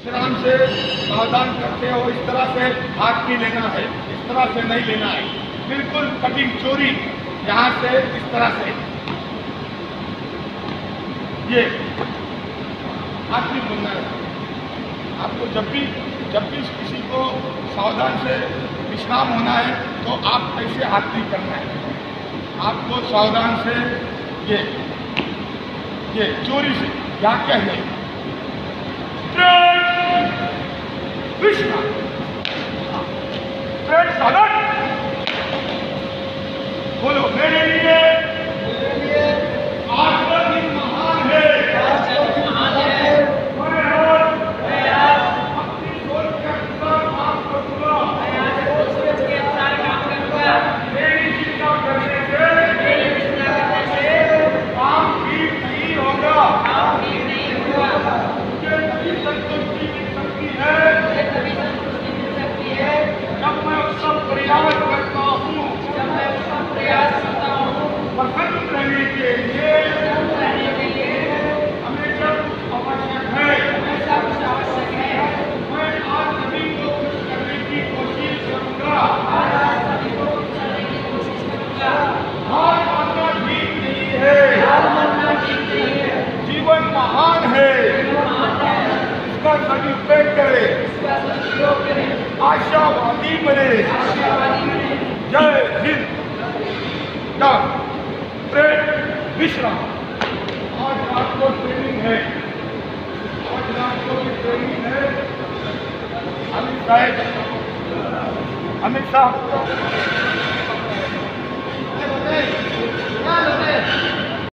विश्राम से सावधान करते हो। इस तरह से हाथ नहीं लेना है, इस तरह से नहीं लेना है, बिल्कुल कटिंग चोरी यहाँ से इस तरह से ये हाथ नहीं बोलना है आपको। जब भी किसी को सावधान से विश्राम होना है तो आप ऐसे हाथ नहीं करना है, आपको सावधान से ये चोरी से क्या है विश्राम बोलो मेरे लिए आज का दिन महान है। मैं आज अपनी सोच के अनुसार काम करूंगा, मेरी चिंता करने से काम ठीक नहीं होगा। मुझे तभी संतुष्टि मिल सकती है जब मैं उसका प्रयास करता हूँ, प्रसन्न रहने के लिए हमेशा आवश्यक है। मैं आज सभी को खुश करने की कोशिश करूंगा। हार मानना ठीक नहीं है, जीवन महान है, इसका सदुपयोग करें, आशावादी बने। जय हिंद। विश्राम। आज रात को ट्रेनिंग है, अमित साहब